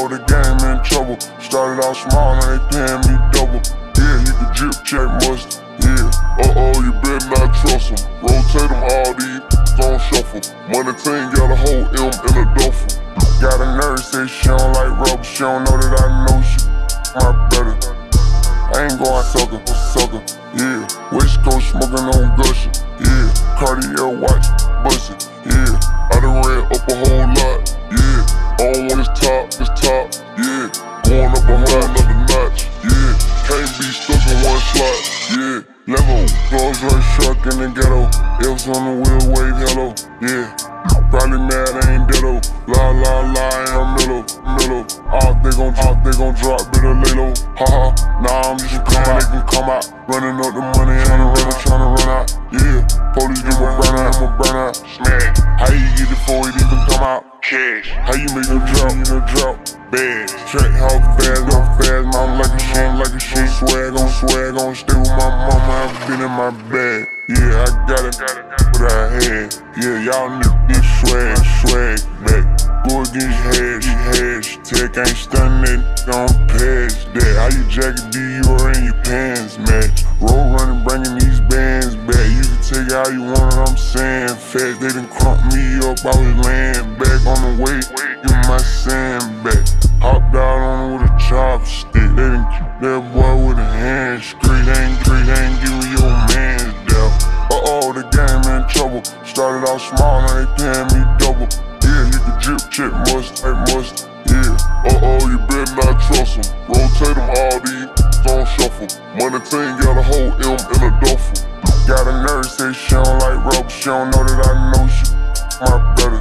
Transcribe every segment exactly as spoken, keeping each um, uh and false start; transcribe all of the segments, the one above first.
Uh-oh, the game in trouble. Started out small, now they paying me double. Yeah, you can drip check must. Yeah, uh-oh, you better not trust them. Rotate them all, these don't shuffle. Money team got a whole M in a duffel. Got a nurse, say she don't like rubber. She don't know that I know she my better. I ain't going sucker, sucker. Yeah, West Coast smoking on Gusher. Yeah, Cartier watch, bustin'. Yeah, I done ran up a whole lot. Yeah, I don't want this top, this top. Yeah, going up a whole another notch. Yeah, can't be stuck in one slot. Yeah, level, close right shark in the ghetto. F's on the wheel, wave hello. Yeah, probably mad I ain't deado. La la la, I'm middle, middle. Off they gon' off they gon' drop, better lay low. Haha, nah I'm just coming, they can come out. Running up the money, tryna run out, tryna run out. Yeah, police give a burn out, I'ma burn out. Smash, how you get it before it even come out? Cash, how you make a drop, you know drop. Bad, track how fast, how fast. Mom like a shit, like a shit. Swag on swag on, stay with my mama, I've been in my bag. Yeah, I got it, what I had. Yeah, y'all niggas swag, swag back. Go against hash, hash. Tech ain't stunning, don't pass that. How you jacket Dior in your pants match? Roll running, bringing these bands back. You can take it how you want it, I'm saying fast. They done crump me up, I was laying back on the way. Give my sand back. Hopped out on it with a chopstick. They done keep that boy with a hand screen. They ain't, they ain't giving your man's down. Uh-oh, the game in trouble. Started out small, now they paying me double. Yeah, you can drip check must, they must. Yeah, uh-oh, you better not trust them. Rotate them all, these don't shuffle. Money team got a whole M in a duffel. Got a nurse, say she don't like rubber. She don't know that I know she my better.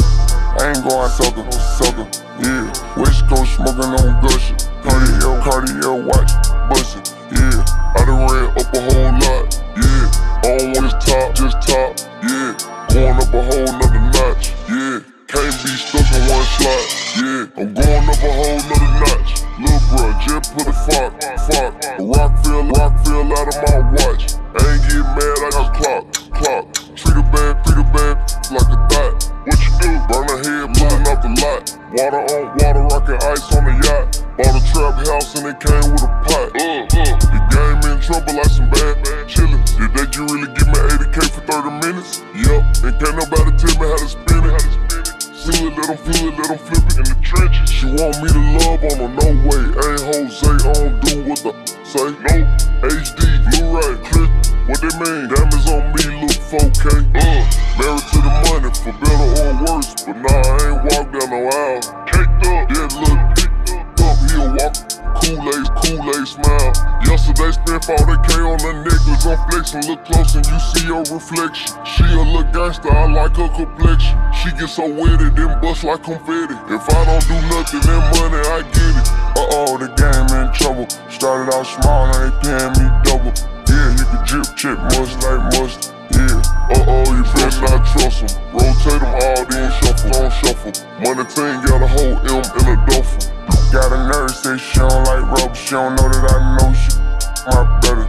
I ain't going sucker, sucker. Yeah, West Coast smoking on Gusher. Cartier, Cartier watch, bustin'. Yeah, I done ran up a whole lot. Yeah, I don't want this top, just top. Yeah, going up a whole nother notch. Yeah, can't be stuck in one slot. Yeah, I'm going up a whole nother notch. Lil' bruh, just put a fuck, fuck. A rock fell, rock fell out of my watch. I ain't get mad, I got clock, clock. Treat a bad, treat a bad like a thought. What you do? Burn a head, pulling off the lot. Water on water, rockin' ice on the yacht. Bought a trap house and it came with a pot. Uh, uh. The game in trouble like some bad, bad chillin'. Did that you really give me eighty K for thirty minutes? Yup, and can't nobody tell me how to spin it. How to spin it. See it, let them feel it, let them flip it in the trenches. She want me to love on her, no way. Ain't Jose, I don't do what the say. No, H D, Blu-ray, click. What they mean? Diamonds on me, look four K. Uh, married to the money, for better or worse. But nah, I ain't walk down no aisle. Caked up, yeah, look, picked up, he'll walk. Kool-Aid, Kool-Aid smile. Yesterday spent forty K on the necklace. I'm flexing, look close and you see your reflection. She a little gangster, I like her complexion. She get so wetty, then bust like confetti. If I don't do nothing, then money, I get it. Uh-oh, the game in trouble. Started out small, now they paying me double. Yeah, you can drip check must like must. Yeah, uh-oh, you better not trust them. Rotate them all, then shuffle, don't shuffle. Money team got a whole M in a duffel. Got a nurse, say she don't like rubber. She don't know that I know she my better.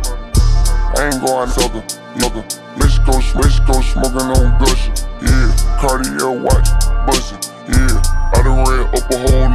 I ain't going sucker, sucker. West Coast, West Coast smoking on Gusher. Yeah, Cartier watch, bustin'. Yeah, I done ran up a whole